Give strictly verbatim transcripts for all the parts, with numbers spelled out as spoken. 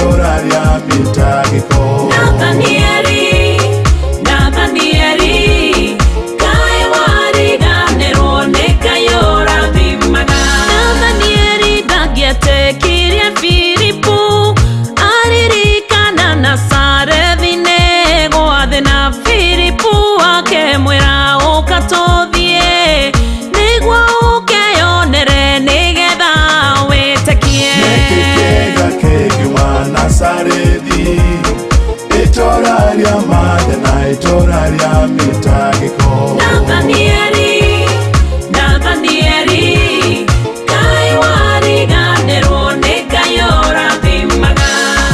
itora rya mitagiko. Nathanieli, Nathanieli, Ngai wariganĩrwo nĩ Ngai ũrathimaga. Nathanieli ndangĩetĩkirie Filipu aririkana Nazarethi-inĩ gwathĩ na Filipu akĩmwĩra ũka tũthiĩ nĩguo ũkeyonere nĩgetha wĩtĩkie. Nĩkĩ kĩega kĩngiuma Nazarethi, itora rĩa mathe na itora rĩa mitagiko. Nathanieli, Nathanieli, Ngai wariganĩrwo nĩ Ngai ũrathimaga.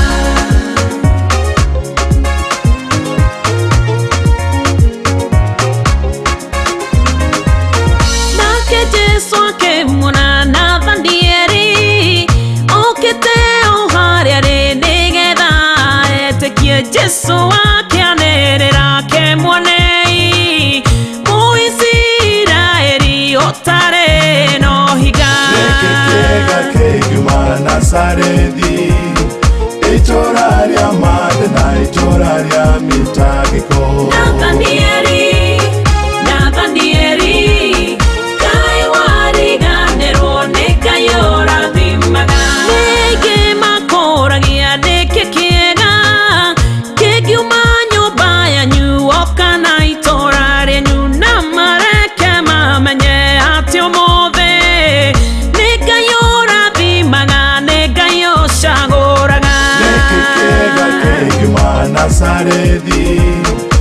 Nake Jesũ akĩmuona Nathanieli okĩte o harĩa arĩ nĩgetha etĩkie. Jesũ akĩanĩrĩra akĩmuonei Mũisiraeli ũtarĩ na ũhinga. Nĩkĩ kĩega kĩngiuma Nazarethi, itora rĩa mathe na itora rĩa mitagiko. Nathanieli, Nathanieli, Ngai wariganĩrwo nĩ Ngai ũrathimaga. Ningĩ makũragia nĩkĩ kĩega kĩngiuma nyũmba yanyu oka na itora rĩanyu na mareke mamenye atĩ ũmũthĩ nĩ Ngai ũrathimaga, nĩ Ngai ũcagũraga. Nĩkĩ kĩega kĩngiuma Nazarethi,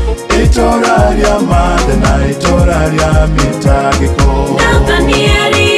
itora rĩa mathe na itora rĩa mitagiko. Nathanieli,